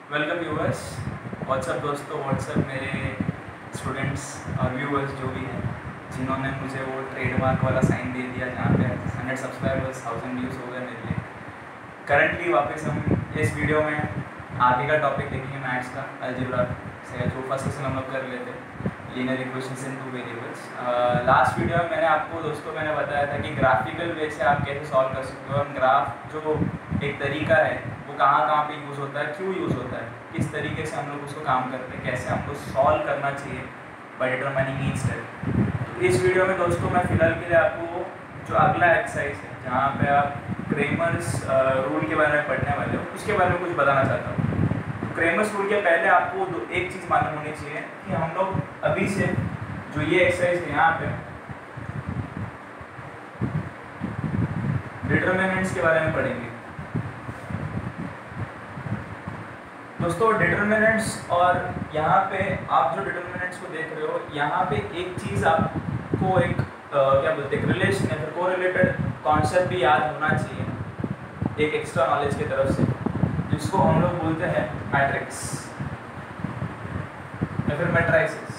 Welcome viewers. What's up दोस्तों, what's up मेरे students और व्यूअर्स जो भी हैं जिन्होंने मुझे वो ट्रेडमार्क वाला साइन दे दिया जहाँ पे 100 सब्सक्राइबर्स 1000 व्यूज़ हो गए मेरे लिए। करंटली वापस हम इस वीडियो में आगे का टॉपिक देखेंगे मैथ्स का, अलजेब्रा से जो फर्स्ट क्वेश्चन हम लोग कर लेते linear equations in 2 variables. Last video में मैंने आपको दोस्तों बताया था कि ग्राफिकल वे से आप कैसे सॉल्व कर सकते हो। और ग्राफ जो एक तरीका है वो कहाँ कहाँ पे यूज़ होता है, क्यों यूज़ होता है, किस तरीके से हम लोग उसको काम करते हैं, कैसे हमको सॉल्व करना चाहिए बाय डिटरमाइनिंग ईच स्टेप। तो इस वीडियो में दोस्तों मैं फ़िलहाल के लिए आपको जो अगला एक्सरसाइज है जहाँ पे आप क्रेमर्स रूल के बारे में पढ़ने वाले हो उसके बारे में कुछ बताना चाहता हूँ। तो क्रेमर्स रूल के पहले आपको एक चीज़ मालूम होनी चाहिए कि हम लोग अभी से जो ये एक्सरसाइज है यहाँ पे डिटरमिनेंट्स के बारे में पढ़ेंगे दोस्तों। डिटरमिनेंट्स और यहाँ पे आप जो डिटरमिनेंट्स को देख रहे हो यहाँ पे एक चीज़ आपको एक क्या बोलते हैं रिलेशन या फिर कोरिलेटेड कॉन्सेप्ट भी याद होना चाहिए एक एक्स्ट्रा नॉलेज की तरफ से, जिसको हम लोग बोलते हैं मैट्रिक्स या फिर मैट्राइसिस।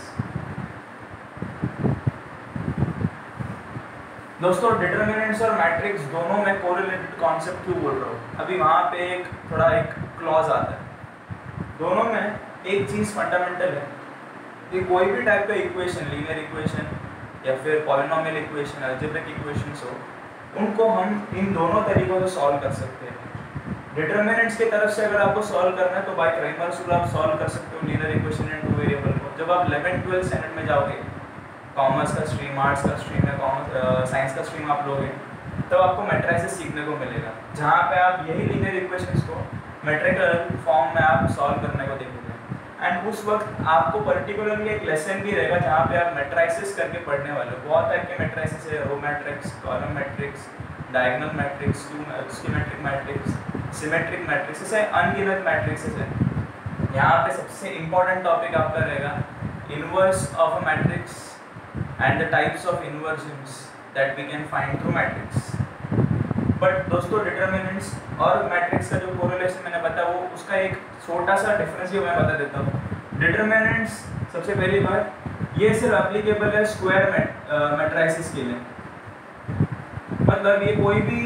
दोस्तों डिटरमिनेंट्स और मैट्रिक्स दोनों में कोरिलेटेड कॉन्सेप्ट क्यों बोल रहा हूँ, अभी वहाँ पे एक क्लॉज आता है। दोनों में एक चीज़ फंडामेंटल है कि कोई भी टाइप का इक्वेशन, लीनियर इक्वेशन या फिर पॉलिनोमियल इक्वेशन, अलजेब्रिक इक्वेशंस हो, उनको हम इन दोनों तरीक़ों से सॉल्व कर सकते हैं। डिटरमिनेंट्स की तरफ से अगर आपको सॉल्व करना है तो बाय क्रेमर्स रूल आप सॉल्व कर सकते हो लीनियर इक्वेशन इन 2 वेरिएबल को। जब आप 11th-12th स्टैंडर्ड में जाओगे, कॉमर्स का स्ट्रीम, आर्ट्स का स्ट्रीम या साइंस का स्ट्रीम आप लोगे, तब आपको मैट्राइसिस सीखने को मिलेगा जहाँ पे आप यही लीनियर इक्वेशंस को मैट्रिकल फॉर्म में आप सॉल्व करने को देखोगे। एंड उस वक्त आपको पर्टिकुलरली एक लेसन भी रहेगा जहाँ पे आप मैट्राइसिस करके पढ़ने वाले हो। बहुत टाइप के मैट्राइसिस है, row matrix, column matrix, diagonal matrix, skew symmetric matrix, symmetric matrix, ऐसे अनगिनत मैट्रिक्सेस है। यहाँ पे सबसे इम्पोर्टेंट टॉपिक आपका रहेगा inverse of a matrix and the types of inversions that we can find through matrix. But दोस्तों डिटरमिनेंट्स और मैट्रिक्स का जो कोरिलेशन मैंने बताया वो उसका एक छोटा सा डिफरेंस भी मैं बता देता हूँ। डिटरमिनेंट्स सबसे पहली बात ये सिर्फ एप्लीकेबल है स्क्वायर मैट्राइसिस के लिए। मतलब ये कोई भी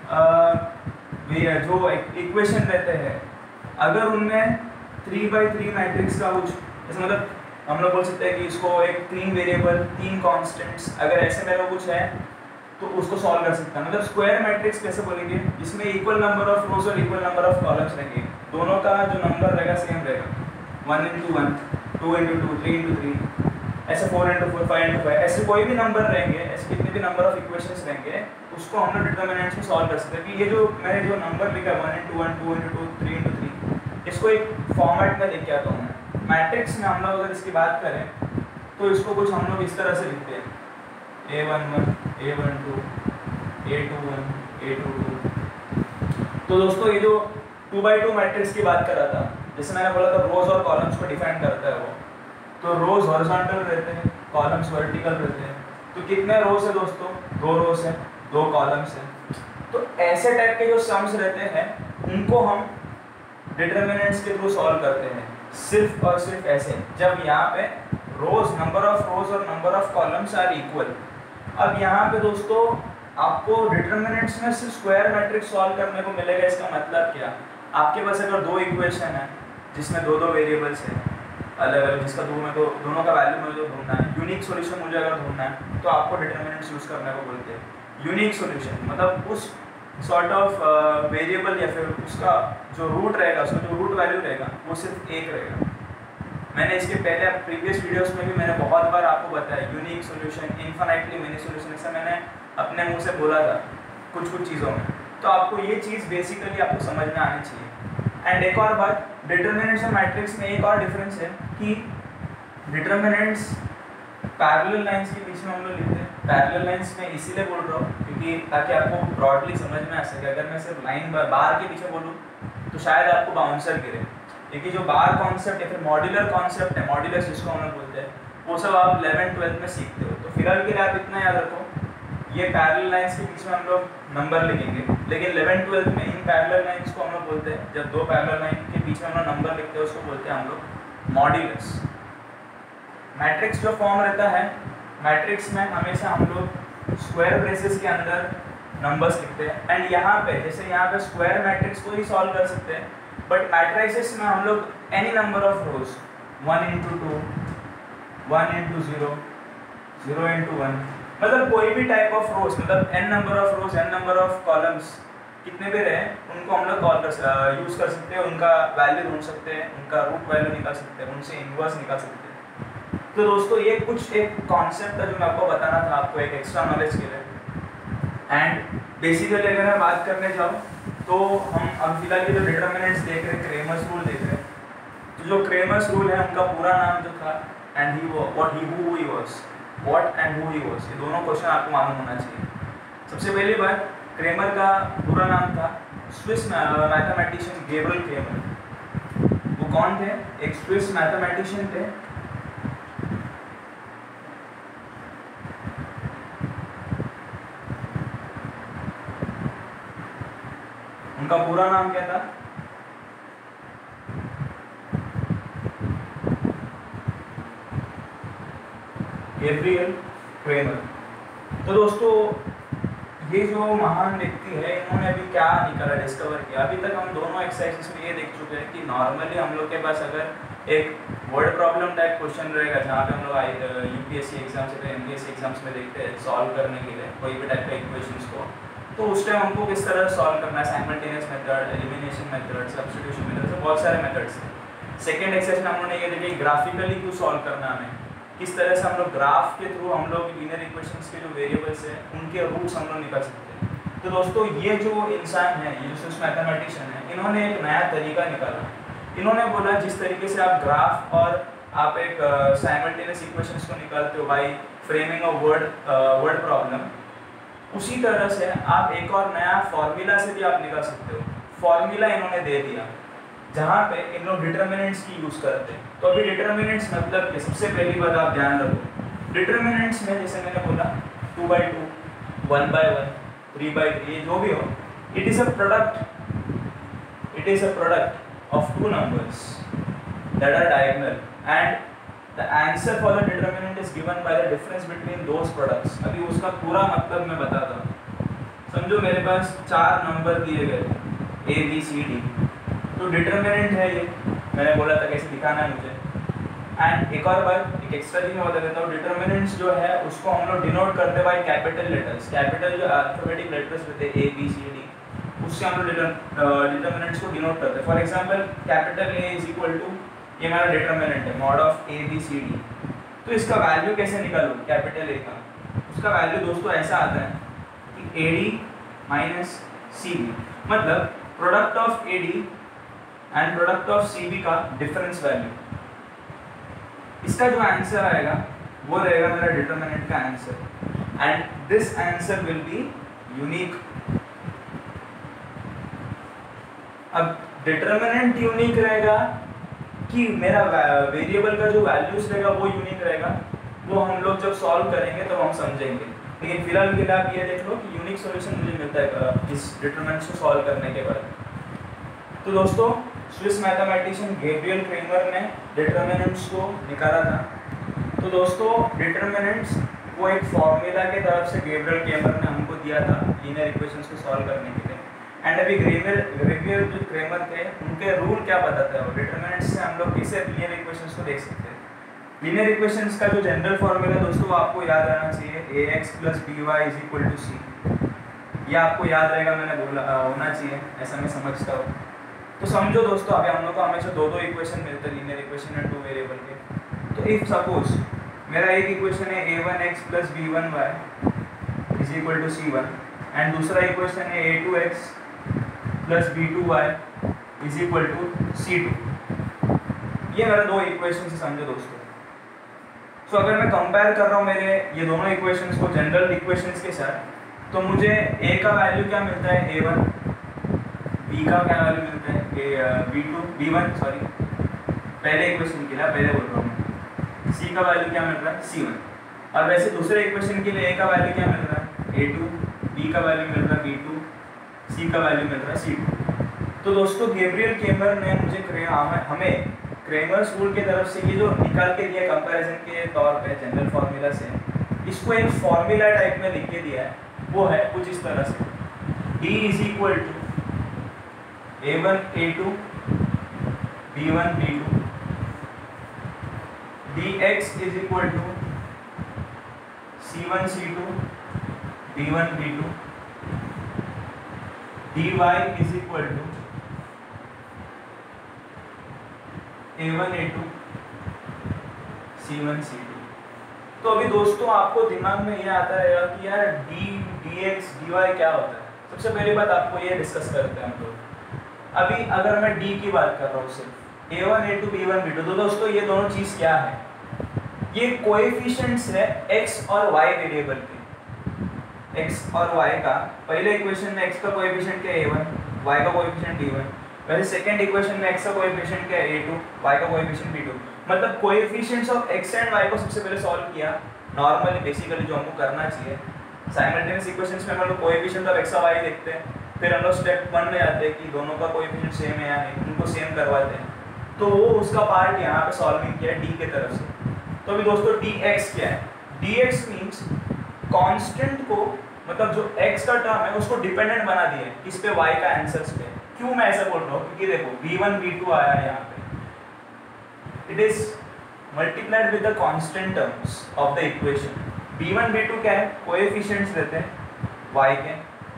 जो इक्वेशन रहते हैं अगर उनमें 3x3 मैट्रिक्स का कुछ जैसे मतलब हम लोग बोल सकते हैं कि इसको एक 3 वेरिएबल 3 कांस्टेंट्स अगर ऐसे में कुछ है तो उसको सॉल्व कर सकता है। मतलब स्क्वायर मैट्रिक्स कैसे बोलेंगे, जिसमें इक्वल नंबर ऑफ रोज और इक्वल नंबर ऑफ कॉलम्स रहेंगे, दोनों का जो नंबर रहेगा सेम रहेगा, 1 into 1, 2 into 2, 3 into 3, ऐसे 4 into 4, 5 into 5, ऐसे कोई भी नंबर रहेंगे, ऐसे कितने भी नंबर ऑफ इक्वेशंस रहेंगे उसको हम लोग डिटरमिनेंट्स में सॉल्व कर सकते हैं। कि ये जो मैंने जो नंबर लिखा 1 into 1, 2 into 2, 3 into 3, इसको एक फॉर्मेट में लिख के आता हूँ मैं। मैट्रिक्स में हम लोग अगर इसकी बात करें तो इसको कुछ हम लोग इस तरह से लिखते हैं A11, A12, A21, A22। तो दोस्तों ये जो 2x2 मैट्रिक्स की बात कर रहा था, जैसे मैंने बोला था रोज और कॉलम्स को डिफाइन करता है वो, तो रोज हॉरिजॉन्टल रहते हैं, कॉलम्स वर्टिकल रहते हैं। तो कितने रोज है दोस्तों, 2 रोज है, 2 कॉलम्स है। तो ऐसे टाइप के जो सम्स रहते हैं उनको हम डिटरमिनेंट्स के थ्रू सॉल्व करते हैं, सिर्फ और सिर्फ ऐसे जब यहाँ पे रोज, नंबर ऑफ रोज और number of columns are equal. अब यहाँ पे दोस्तों आपको डिटरमिनेंट्स में सिर्फ स्क्वायर मैट्रिक्स सॉल्व करने को मिलेगा। इसका मतलब क्या, आपके पास अगर 2 इक्वेशन है जिसमें 2 वेरिएबल्स है अलग अलग, जिसका दोनों का वैल्यू मुझे ढूंढना है, यूनिक सॉल्यूशन मुझे अगर ढूंढना है तो आपको डिटरमिनेंट्स यूज़ करने को बोलते हैं। यूनिक सॉल्यूशन मतलब उस सॉर्ट ऑफ वेरिएबल या फिर उसका जो रूट रहेगा, उसका जो रूट वैल्यू रहेगा वो सिर्फ एक रहेगा। मैंने इसके पहले प्रीवियस वीडियोस में भी मैंने बहुत बार आपको बताया unique solution, infinitely many solution, ऐसा मैंने अपने मुंह से बोला था कुछ चीज़ों में। तो आपको ये चीज़ बेसिकली आपको समझ में आनी चाहिए। एंड एक और बात, डिटरमिनेंट्स और मैट्रिक्स में एक और डिफरेंस है कि डिटरमिनेंट्स पैरेलल लाइंस के बीच में हम लोग लिखते हैं। पैरेलल लाइंस में इसीलिए बोल रहा हूँ क्योंकि ताकि आपको ब्रॉडली समझ में आ सके। अगर मैं सिर्फ लाइन बार के पीछे बोलूँ तो शायद आपको बाउंसर गिरे, क्योंकि जो बार कॉन्सेप्ट या फिर मॉड्यूलर कॉन्सेप्ट है, मॉड्यूलस जिसको हम लोग बोलते हैं, वो सब आप 11th-12th में सीखते हो। तो फिलहाल के लिए आप इतना याद रखो, ये पैरेलल लाइंस के बीच में हम लोग नंबर लिखेंगे, लेकिन 11th-12th में इन पैरेलल लाइंस को हम लोग बोलते हैं जब 2 पैरेलल लाइन के बीच बीच में हम लोग नंबर लिखते हैं उसको बोलते हैं हम लोग मॉड्यूलस। मैट्रिक्स जो फॉर्म रहता है, मैट्रिक्स में हमेशा हम लोग स्क्वायर ब्रेसेस के अंदर नंबर्स लिखते हैं। एंड यहाँ पे जैसे यहाँ पे स्क्वायर मैट्रिक्स को ही सॉल्व कर सकते हैं, बट मैट्रिसेस में हम लोग any number of rows 1 into 2, 1 into 0, 0 into 1, मतलब कोई भी टाइप ऑफ रोज, मतलब n number of rows, n number of columns कितने भी रहे उनको हम लोग यूज़ कर सकते हैं, उनका वैल्यू ढूंढ सकते हैं, उनका रूट वैल्यू निकाल सकते हैं, उनसे इन्वर्स निकाल सकते हैं। तो दोस्तों ये कुछ एक कॉन्सेप्ट था जो मैं आपको बताना था, आपको एक एक्स्ट्रा नॉलेज के लिए। एंड बेसिकली अगर मैं बात करने जाऊँ तो हम अब फिलहाल के जो डिटर्मिनेंट्स देख रहे हैं, क्रेमर्स रूल देख रहे हैं। तो जो क्रेमर्स रूल है उनका पूरा नाम जो था and he what he was, what and who he was, ये दोनों क्वेश्चन आपको मालूम होना चाहिए। सबसे पहली बात, क्रेमर का पूरा नाम था स्विस मैथमेटिशियन गैब्रियल क्रेमर। वो कौन थे? एक स्विस मैथमेटिशियन थे। उनका पूरा नाम क्या था? Gabriel Cramer. तो दोस्तों ये जो महान व्यक्ति है, इन्होंने अभी क्या निकाला, डिस्कवर किया। अभी तक हम दोनों एक्सरसाइजेस में ये देख चुके हैं कि नॉर्मली हम लोग के पास अगर एक वर्ड प्रॉब्लम टाइप क्वेश्चन रहेगा, जहाँ पे हम लोग यूपीएससी एग्जाम्स या एमपीएससी एग्जाम्स में देखते हैं सॉल्व करने के लिए कोई भी टाइप का इक्वेशंस को, तो उस टाइम हमको किस तरह सॉल्व करना है, simultaneous method, elimination method, substitution method, से बहुत सारे मेथड्स हैं। सेकेंड एक्सरसाइज में हमने ये देखा ग्राफिकली क्यों सॉल्व करना हमें, किस तरह से हम लोग ग्राफ के थ्रू हम लोग लीनियर इक्वेशंस के जो वेरिएबल्स हैं उनके रूट्स हम लोग निकाल सकते हैं। तो दोस्तों ये जो इंसान है, ये जो मैथमेटिशियन है, इन्होंने एक नया तरीका निकाला। इन्होंने बोला जिस तरीके से आप ग्राफ और आप एक साइमल्टेनियस इक्वेशंस को निकालते हो by framing a word problem, उसी तरह से आप एक और नया फॉर्मूला से भी आप निकाल सकते हो। फॉर्मूला इन्होंने दे दिया जहाँ पे इन लोग डिटर्मिनेंट्स की यूज़ करते हैं। तो अभी डिटर्मिनेंट्स मतलब कि सबसे पहली बात आप ध्यान रखो, डिटर्मिनेंट्स में जैसे मैंने बोला 2/2, 1/1, 3/3, जो भी हो, it is a product of two numbers that are diagonal and the answer for the determinant is given by the difference between those products. अभी उसका पूरा मतलब मैं बताता हूँ। समझो मेरे पास 4 नंबर दिए गए A B C D, तो डिटर्मिनेंट है ये, मैंने बोला था कैसे दिखाना है मुझे। एंड एक और बार एक एक्स्ट्रा चीज मैं बता देता हूँ, डिटर्मिनेंट्स जो है उसको हम लोग डिनोट करते बाय कैपिटल लेटर्स। कैपिटल जो अल्फाबेटिक लेटर्स रहते हैं A B C D, उससे हम लोग डिटर्मिनेंट्स को डिनोट करते हैं। For example capital A is equal to, ये हमारा डिटर्मिनेंट है, mod of A B C D। तो इसका वैल्यू कैसे निकालूँ कैपिटल A का? उसका वैल्यू दोस्तों ऐसा आता है कि AD माइनस CB, मतलब product of AD and product of CB का डिफरेंस वैल्यू। इसका जो आंसर आएगा वो रहेगा मेरा डिटर्मिनेंट का answer and this answer will be unique. अब डिटर्मिनेंट यूनिक रहेगा कि मेरा वेरिएबल का जो वैल्यूज रहेगा वो यूनिक रहेगा, वो हम लोग जब सॉल्व करेंगे तो हम समझेंगे। लेकिन फिलहाल के लिए आप ये देख लो कि यूनिक सॉल्यूशन मुझे मिलता है इस डिटर्मिनेंट्स को सॉल्व करने के बाद। तो दोस्तों स्विस मैथमेटिशियन गैब्रियल क्रेमर ने डिटर्मिनेंट्स को निकाला था। तो दोस्तों डिटर्मिनेंट्स वो एक फॉर्मूला के तरफ से गैब्रियल क्रेमर ने हमको दिया था लीनियर इक्वेशंस को सॉल्व करने के लिए। एंड अभी गैब्रियल जो क्रेमर थे उनके रूल क्या बताते हैं, वो डिटर्मिनेंट्स से हम लोग कैसे लीनियर इक्वेशंस को देख सकते हैं। लीनियर इक्वेशंस का जो जनरल फॉर्मूला दोस्तों आपको याद रहना चाहिए, ax + by = c। ये आपको याद रहेगा, मैंने बोला होना चाहिए, ऐसा मैं समझता हूँ। तो समझो दोस्तों अभी हम लोग को हमेशा दो इक्वेशन मिलते हैं लीनियर इक्वेशन है 2 वेरिएबल के। तो इफ सपोज मेरा एक इक्वेशन है a1x + b1y = c1 एंड दूसरा इक्वेशन है a2x + b2y = c2। ये मेरा 2 इक्वेशन से समझो दोस्तों। तो अगर मैं कंपेयर कर रहा हूँ मेरे ये दोनों इक्वेशंस को जनरल इक्वेशंस के साथ, तो मुझे a का वैल्यू क्या मिलता है a1, b का क्या वैल्यू मिलता है b1 सॉरी पहले इक्वेशन के लिए पहले बोल रहा हूँ, c का वैल्यू क्या मिल रहा है c1। और वैसे दूसरे इक्वेशन के लिए a का वैल्यू क्या मिल रहा है a2, b का वैल्यू मिल रहा है b2, c का वैल्यू मिल रहा है c2। तो दोस्तों गैब्रियल क्रेमर ने मुझे हमें क्रेमर्स रूल की तरफ से ये जो निकाल के दिया कंपैरिजन के तौर पे जनरल फार्मूला से, इसको एक फार्मूला टाइप में लिख के दिया है। वो है कुछ इस तरह से, D is equal to A1 A2 B1 B2, dx is equal to C1 C2 B1 B2, dy is equal to A1 A2 C1 C2। तो अभी दोस्तों आपको दिमाग में ये आता रहेगा कि यार d dx dy क्या होता है। सबसे पहली बात आपको ये डिस्कस करते हैं हम लोग। अभी अगर मैं d की बात कर रहा हूँ सिर्फ A1 A2 B1 B2, तो दोस्तों ये दोनों चीज़ क्या है, ये कोएफिशिएंट्स है x और y वेरिएबल के। x और y का पहले इक्वेशन में x का कोएफिशिएंट क्या है A1, y का कोएफिशिएंट B1, वैसे सेकंड इक्वेशन में x का कोएफिशिएंट क्या है A2, y का कोएफिशिएंट B2। मतलब coefficients of x and y को सबसे पहले सॉल्व किया नॉर्मली बेसिकली जो हमको करना चाहिए। साइमल्टेनियस इक्वेशंस में हम लोग कोएफिशिएंट ऑफ x और y देखते हैं, फिर हम लोग स्टेप 1 में आते हैं कि दोनों का कोएफिशिएंट सेम है या नहीं, उनको सेम करवाते हैं। तो वो उसका पार्ट यहाँ पे सॉल्विंग किया है d के तरफ से। तो अभी दोस्तों dx क्या है, dx मीन्स कांस्टेंट को, मतलब जो x का टर्म है उसको डिपेंडेंट बना दिया है किस पे, y का आंसर्स पे। क्यों मैं ऐसा बोल रहा हूँ, क्योंकि देखो b1 b2 आया है यहाँ पे, it is multiplied with the constant terms of the equation. b1 b2 क्या है, कोएफिशिएंट्स रहते हैं y के,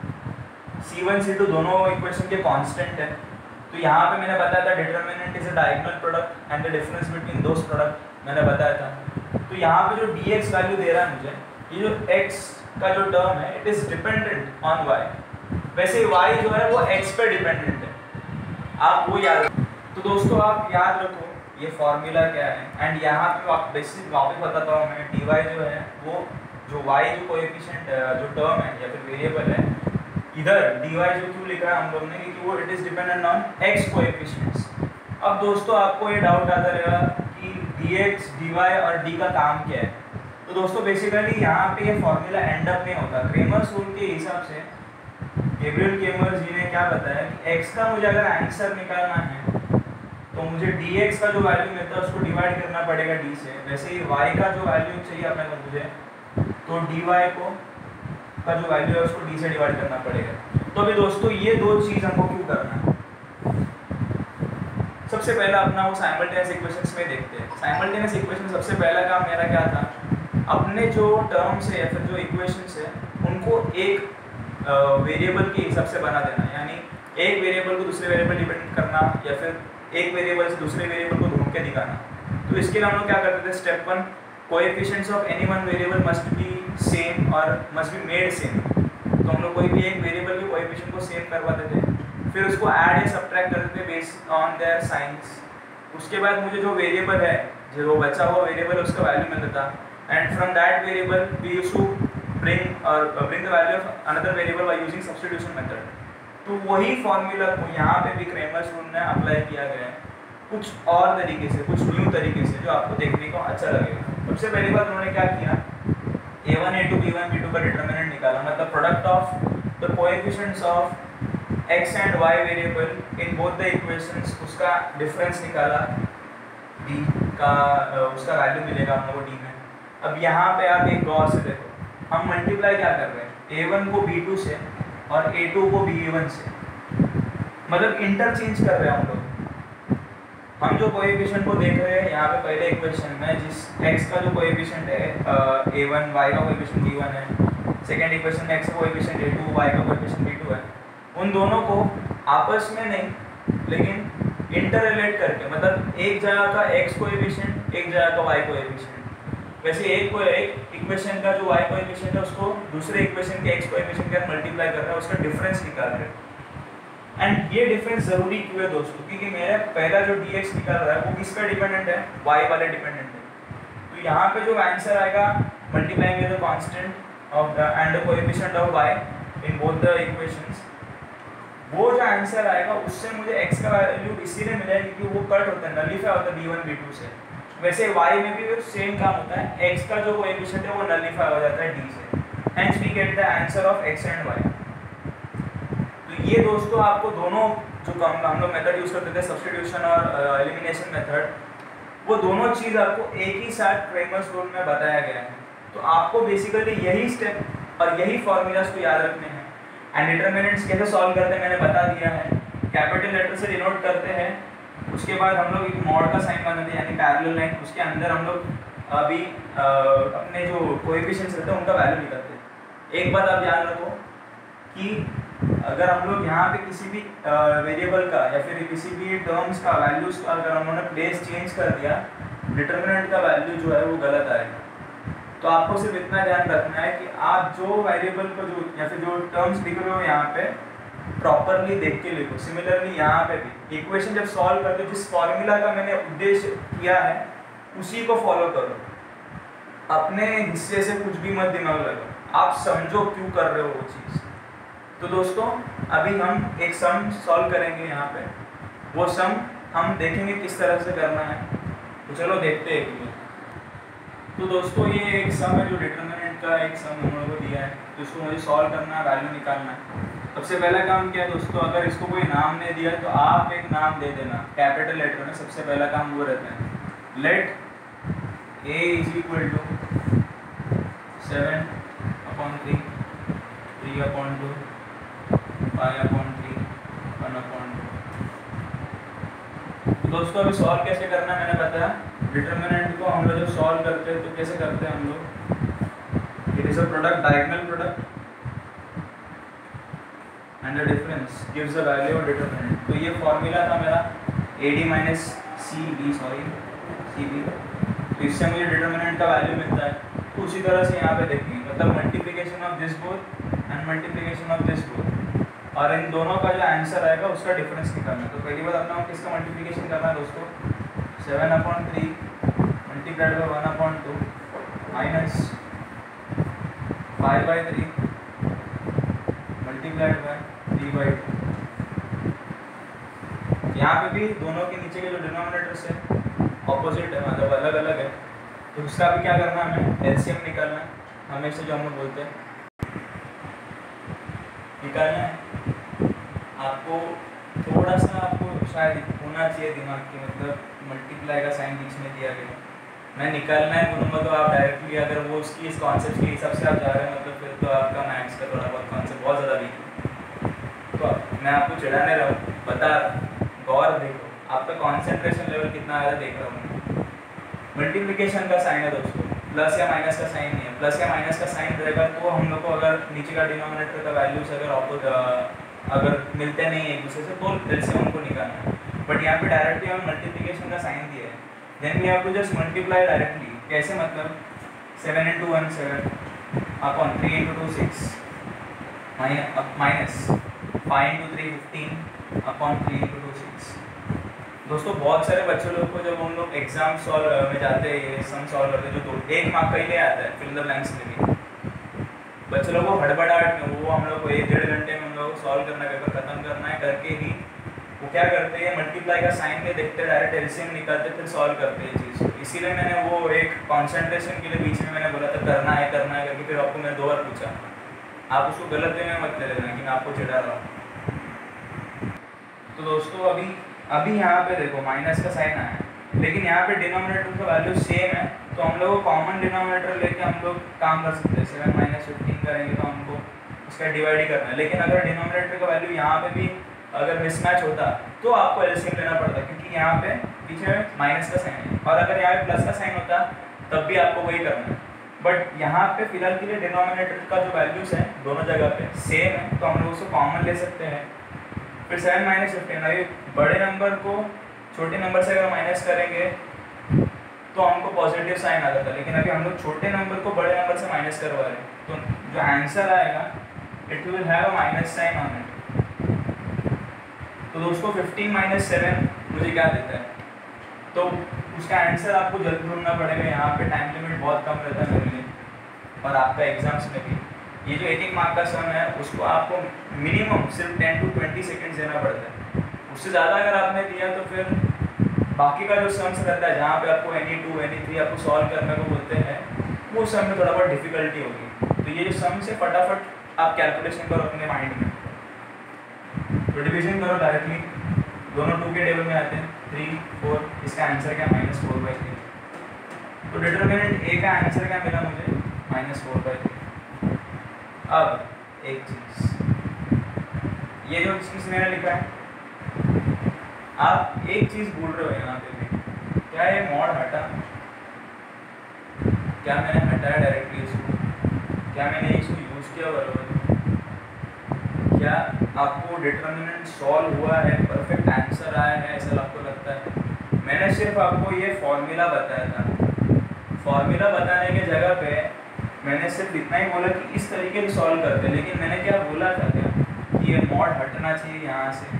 c1 c2 दोनों इक्वेशन के कांस्टेंट है। तो यहाँ पे मैंने बताया था determinant is a diagonal product and the difference between those product मैंने बताया था। तो यहाँ पे जो dx वैल्यू दे रहा है मुझे, ये जो x का जो टर्म है it is dependent on y, वैसे y जो है वो x पे डिपेंडेंट है, आप वो याद। तो दोस्तों आप याद रखो ये फॉर्मूला क्या है। एंड यहाँ पे आप बेसिक वापस बताता हूँ मैं, dy जो है वो जो y जो कोएफिशिएंट जो टर्म है या फिर वेरिएबल है, इधर dy जो क्यों लिखा है हम लोग ने, क्योंकि वो it is dependent on x coefficients. अब दोस्तों आपको ये डाउट आता रहेगा कि dx dy और d का काम क्या है। तो दोस्तों बेसिकली यहाँ पे ये फॉर्मूला एंड अप नहीं होता। क्रेमर्स रूल के हिसाब से गैब्रियल क्रेमर जी ने क्या बताया कि x का मुझे अगर आंसर निकालना है तो मुझे dx का जो वैल्यू मिलता है उसको डिवाइड करना पड़ेगा d से। वैसे ही y का जो वैल्यू चाहिए अपने को मुझे, तो dy को का जो वैल्यू है उसको d से डिवाइड करना पड़ेगा। तो अभी दोस्तों ये दो चीज़ हमको क्यों करना है, सबसे पहला अपना वो साइमल्टेनियस इक्वेशंस में देखते हैं। साइमल्टेनियस इक्वेशन सबसे पहला काम मेरा क्या था, अपने जो टर्म्स है या फिर जो इक्वेशंस है उनको एक वेरिएबल के हिसाब से बना देना, यानी एक वेरिएबल को दूसरे वेरिएबल डिपेंड करना या फिर एक वेरिएबल से दूसरे वेरिएबल को ढूंढ के दिखाना। तो इसके लिए हम लोग क्या करते थे, step 1, coefficients of any one variable must be same और मस्ट बी मेड सेम। तो हम लोग कोई भी एक वेरिएबल के कोएफिशिएंट को सेम करवाते थे, फिर उसको ऐड या सब्ट्रैक्ट करते थे बेस्ड ऑन देयर साइंस। उसके बाद मुझे जो वेरिएबल है, जो बचा हुआ वेरिएबल उसका वैल्यू मिलता था, and from that variable we used to bring the value of another variable by using substitution method। तो वही फॉर्मूला को यहाँ पे भी क्रेमर्स रूल ने अप्लाई किया गया है कुछ और तरीके से, कुछ न्यू तरीके से, जो आपको देखने को अच्छा लगेगा। सबसे पहली बात उन्होंने क्या किया, a1 a2 b1 b2 का डिटरमिनेंट निकाला, मतलब product of the coefficients of x and y variable in both the equations, उसका डिफरेंस निकाला, d का उसका वैल्यू मिलेगा हम लोग को d में। अब यहाँ पे आप एक गौर से देखो, हम मल्टीप्लाई क्या कर रहे हैं, a1 को b2 से और a2 को b1 से, मतलब इंटरचेंज कर रहे हैं हम लोग। हम जो कोएफिशिएंट को देख रहे हैं यहाँ पे पहले इक्वेशन में, जिस x का जो कोएफिशिएंट है a1, y का कोएफिशिएंट b1 है, सेकेंड इक्वेशन में x का कोएफिशिएंट a2, y का कोएफिशिएंट b2 है, उन दोनों को आपस में नहीं लेकिन इंटर रिलेट करके, मतलब एक जगह का x कोएफिशिएंट एक जगह का y कोएफिशिएंट, वैसे एक इक्वेशन का जो y कोएफिशिएंट है उसको दूसरे इक्वेशन के x कोएफिशिएंट के साथ मल्टीप्लाई कर रहा है, उसका डिफरेंस निकाल रहे हैं। एंड ये डिफरेंस जरूरी क्यों है दोस्तों, क्योंकि मेरा पहला जो dx निकल रहा है वो किस पे डिपेंडेंट है, y वाले डिपेंडेंट है। तो यहाँ पे जो आंसर आएगा multiplying with the constant of the and the coefficient of y in both the equations, वो जो आंसर आएगा उससे मुझे x का वैल्यू इसीलिए मिलेगा क्योंकि वो कट होता है, नलीफाई होता है b1 b2 से। वैसे y में भी सेम काम होता है, x का जो कोएफिशिएंट है वो नलीफाई हो जाता है d से, hence we get the answer of x and y। तो ये दोस्तों आपको दोनों जो हम लोग मेथड यूज़ करते थे सब्स्टिट्यूशन और एलिमिनेशन मेथड, वो दोनों चीज़ आपको एक ही साथ क्रेमर्स रूल में बताया गया है। तो आपको बेसिकली यही स्टेप और यही फॉर्मूलाज को याद रखने हैं। एंड डिटर्मिनेंट्स कैसे सॉल्व करते हैं मैंने बता दिया है, कैपिटल लेटर से डिनोट करते हैं। उसके बाद हम लोग एक मॉड का साइन बनाते हैं यानी पैरेलल लाइन, उसके अंदर हम लोग अभी अपने जो कोएफिशिएंट्स रहते हैं उनका वैल्यू निकालते हैं। एक बात आप याद रखो कि अगर हम लोग यहाँ पे किसी भी वेरिएबल का या फिर किसी भी टर्म्स का वैल्यूज का अगर उन्होंने प्लेस चेंज कर दिया, डिटर्मिनेंट का वैल्यू जो है वो गलत आएगा। तो आपको सिर्फ इतना ध्यान रखना है कि आप जो वेरिएबल को जो या फिर जो टर्म्स लिख रहे हो यहाँ पे प्रॉपरली देख के लिखो। सिमिलरली यहाँ पे भी इक्वेशन जब सॉल्व करते हो जिस फॉर्मूला का मैंने उद्देश्य किया है उसी को फॉलो करो, अपने हिस्से से कुछ भी मत दिमाग लगाओ, आप समझो क्यों कर रहे हो वो चीज़। तो दोस्तों अभी हम एक सम सॉल्व करेंगे यहाँ पे, वो सम हम देखेंगे किस तरह से करना है। तो चलो देखते हैं। तो दोस्तों ये एक सम है जो डिटर्मिनेंट का एक सम हम लोगों को दिया है, तो इसको मुझे सॉल्व करना है, वैल्यू निकालना है। सबसे पहला काम क्या है दोस्तों, अगर इसको कोई नाम नहीं दिया तो आप एक नाम दे देना कैपिटल लेटर में। सबसे पहला काम वो रहता है, let a is equal to 7/3, 3/2, 5/3, 1/2। दोस्तों अभी सॉल्व कैसे करना है मैंने बताया। डिटर्मिनेंट को हम लोग जब सॉल्व करते हैं तो कैसे करते हैं हम लोग, it is a product, diagonal product and the difference gives the value of determinant. तो ये फॉर्मूला था मेरा AD माइनस CB, तो इससे मुझे डिटर्मिनेंट का वैल्यू मिलता है। तो उसी तरह से यहाँ पे देखेंगे, मतलब multiplication of this both and multiplication of this both, और इन दोनों का जो आंसर आएगा उसका डिफरेंस निकालना है। तो पहली बात अपना किसका मल्टीप्लिकेशन करना है दोस्तों, 7/3 multiplied by 1/2 minus 5/3 multiplied by 3/2। यहाँ पे भी दोनों के नीचे के जो डिनोमिनेटर्स है ऑपोजिट है, मतलब अलग अलग है, तो उसका भी क्या करना है, हमें एलसीएम निकालना है। हमेशा जो हम लोग बोलते हैं निकालना है। आपको थोड़ा सा आपको शायद होना चाहिए दिमाग की, मतलब मल्टीप्लाई का साइन बीच में दिया गया, मैं निकालना है बोलूँगा तो आप डायरेक्टली अगर वो उसकी इस कॉन्सेप्ट के हिसाब से आप जा रहे हैं मतलब फिर तो आपका मैथ्स का थोड़ा बहुत कॉन्सेप्ट बहुत ज़्यादा वीक है। तो मैं आपको चिढ़ाने रहा हूँ, बता गौर देखो आपका कॉन्सेंट्रेशन लेवल कितना आया देख रहा हूँ। मल्टीप्लिकेशन का साइन है दोस्तों, प्लस या माइनस का साइन नहीं है। प्लस या माइनस का साइन रहेगा तो हम लोग को अगर नीचे का डिनोमिनेटर का वैल्यूज अगर मिलते नहीं है एक दूसरे से तो फिर से उनको निकालना है। बट यहाँ पे डायरेक्टली हमें मल्टीप्लिकेशन का साइन दिया है, then we have to just multiply directly. कैसे, मतलब 7 × 1 7 अपॉन 3 × 2 6 माइनस 5 × 3 15 अपॉन 3 × 2 6। दोस्तों बहुत सारे बच्चे लोग को जब हम लोग एग्जाम सॉल्व में जाते हैं, ये सम सॉल्व करते हैं, जो 1 मार्क का ही ले आता है फिल द ब्लैंक्स में भी, बच्चे लोग को हड़बड़ाहट में वो हम लोग को 1-1.5 घंटे में हम लोग को सॉल्व करना है, पेपर खत्म करना है, करके ही वो क्या करते हैं मल्टीप्लाई का साइन में देखते डायरेक्ट एलसीएम निकालते फिर सॉल्व करते हैं चीज़ को। इसीलिए मैंने वो एक कॉन्सेंट्रेशन के लिए बीच में मैंने बोला था करना है करके, फिर आपको मैंने 2 बार पूछा। आप उसको गलत वे में मत ले लेना कि मैं आपको चिढ़ा रहा हूँ। तो दोस्तों अभी यहाँ पे देखो माइनस का साइन आया है, लेकिन यहाँ पे डिनोमिनेटर का वैल्यू सेम है, तो हम लोग कॉमन डिनोमिनेटर लेके हम लोग काम कर सकते हैं। 7 - 15 करेंगे तो हमको उसका डिवाइड ही करना है। लेकिन अगर डिनोमिनेटर का वैल्यू यहाँ पे भी अगर मिसमैच होता तो आपको एलसीएम लेना पड़ता, क्योंकि यहाँ पे पीछे माइनस का साइन है, और अगर यहाँ पे प्लस का साइन होता तब भी आपको वही करना है। बट यहाँ पे फिलहाल के लिए डिनोमिनेटर का जो वैल्यूज है दोनों जगह पे सेम है, तो हम लोग उसको कॉमन ले सकते हैं। फिर 7 - 15, अभी बड़े नंबर को छोटे नंबर से अगर माइनस करेंगे तो हमको पॉजिटिव साइन आता था, लेकिन अभी हम लोग छोटे नंबर को बड़े नंबर से माइनस करवा रहे हैं, तो जो आंसर आएगा it will have a minus sign on it. तो दोस्तों 15 - 7 मुझे क्या देता है, तो उसका आंसर आपको जल्दी ढूंढना पड़ेगा। यहाँ पे टाइम लिमिट बहुत कम रहता है मेरे लिए, और आपका एग्जाम्स में भी ये जो 1-1 मार्क का सम है उसको आपको मिनिमम सिर्फ 10 to 20 सेकेंड्स देना पड़ता है। उससे ज़्यादा अगर आपने दिया तो फिर बाकी का जो सम्स रहता है जहाँ पे आपको any 2 any 3 आपको सॉल्व करने को बोलते हैं, वो सम में थोड़ा बहुत डिफिकल्टी होगी। तो ये जो सम से फटाफट आप कैलकुलेशन करो अपने माइंड में, तो डिवीजन करो डायरेक्टली दोनों 2 के टेबल में आते हैं 3 4, इसका आंसर क्या -4/3। तो डिटर्मिनेंट ए का आंसर क्या मिला मुझे -4/3। अब एक चीज़, ये जो चीज़ मैंने लिखा है, आप एक चीज़ भूल रहे हो यहाँ पे भी, क्या ये मॉड हटा, क्या मैंने हटाया डायरेक्टली इसको, क्या मैंने इसको यूज़ किया बराबर, क्या आपको डिटर्मिनेंट सॉल्व हुआ है, परफेक्ट आंसर आया है, ऐसा आपको लगता है? मैंने सिर्फ आपको ये फॉर्मूला बताया था। फॉर्मूला बताने के जगह पे मैंने सिर्फ इतना ही बोला कि इस तरीके से सॉल्व करते हैं, लेकिन मैंने क्या बोला था क्या कि ये मॉड हटना चाहिए यहाँ से।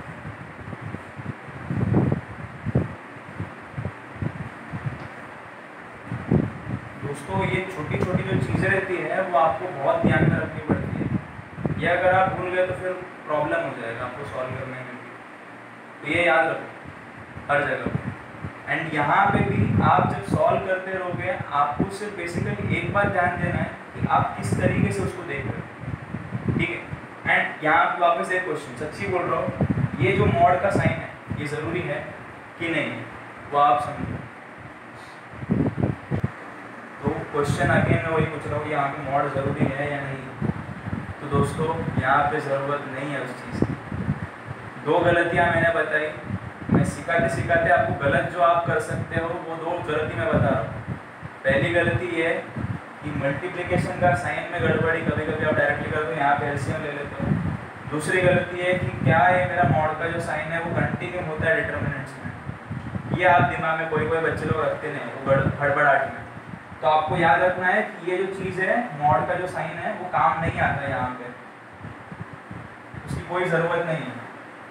दोस्तों ये छोटी छोटी जो चीज़ें रहती है वो आपको बहुत ध्यान में रखनी पड़ती है, ये अगर आप भूल गए तो फिर प्रॉब्लम हो जाएगा आपको सॉल्व करने में भी। तो ये याद रखो हर जगह। एंड यहाँ पे भी आप जब सॉल्व करते रहोगे, आपको सिर्फ बेसिकली एक बात ध्यान देना है कि आप किस तरीके से उसको देख रहे हो, ठीक है। एंड यहाँ पे वापस एक क्वेश्चन, सच्ची बोल रहा हूँ, ये जो मॉड का साइन है ये ज़रूरी है कि नहीं है, वो आप समझो। तो क्वेश्चन अगेन मैं वही पूछ रहा हूँ, यहाँ पे मॉड ज़रूरी है या नहीं। तो दोस्तों यहाँ पे ज़रूरत नहीं है उस चीज़ की। 2 गलतियाँ मैंने बताई, मैं सिखाते सिखाते आपको गलत जो आप कर सकते हो वो 2 गलती मैं बता रहा हूँ। पहली गलती ये है कि मल्टीप्लिकेशन का साइन में गड़बड़ी, कभी कभी आप डायरेक्टली करते हो, यहाँ पे एलसीएम ले लेते हो। दूसरी गलती है कि क्या है मेरा मॉड का जो साइन है वो कंटिन्यू होता है डिटर्मिनेंट्स में, ये आप दिमाग में कोई कोई बच्चे लोग रखते नहीं, वो हड़बड़ाहट में। तो आपको याद रखना है कि ये जो चीज़ है मॉड का जो साइन है वो काम नहीं आता है, यहाँ पे उसकी कोई ज़रूरत नहीं है।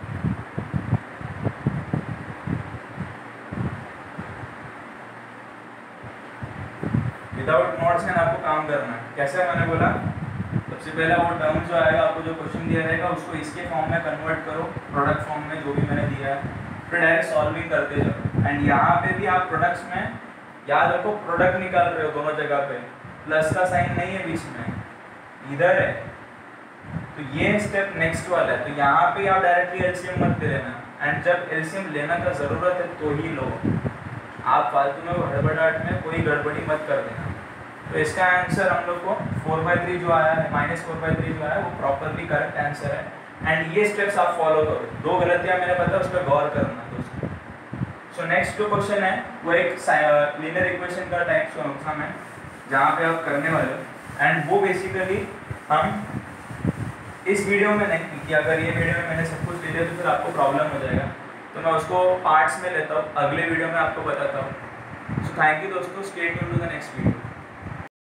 विदाउट मॉड साइन आपको काम करना है। कैसे मैंने बोला, सबसे पहला वो टर्म जो आएगा, आपको जो क्वेश्चन दिया रहेगा उसको इसके फॉर्म में कन्वर्ट करो, प्रोडक्ट फॉर्म में जो भी मैंने दिया है, फिर डायरेक्ट सॉल्विंग करते जाओ। एंड यहाँ पे भी आप प्रोडक्ट्स में याद रखो प्रोडक्ट निकाल रहे हो दोनों जगह पे, प्लस का साइन नहीं है बीच में, इधर है। तो ये स्टेप नेक्स्ट वाला है, तो यहाँ पे आप डायरेक्टली एलसीएम मत ले लेना, एंड जब एलसीएम लेना का ज़रूरत है तो ही लो, आप फालतू में हड़बड़ाहट में कोई गड़बड़ी मत कर देना। तो इसका आंसर हम लोग को 4/3 जो आया है, -4/3 जो आया है वो प्रॉपरली करेक्ट आंसर है। एंड ये स्टेप्स आप फॉलो करो। 2 गलतियाँ मैंने बताया, उस पर गौर करना दोस्तों। सो नेक्स्ट जो क्वेश्चन है वो एक लीनियर इक्वेशन का टाइप सम है जहाँ पे आप करने वाले हो। एंड वो बेसिकली हम इस वीडियो में नहीं, क्योंकि अगर ये वीडियो में मैंने सब कुछ ले लिया तो फिर आपको प्रॉब्लम हो जाएगा, तो मैं उसको पार्ट्स में लेता हूँ, अगले वीडियो में आपको बताता हूँ। सो थैंक यू दोस्तों, stay tuned to the next video.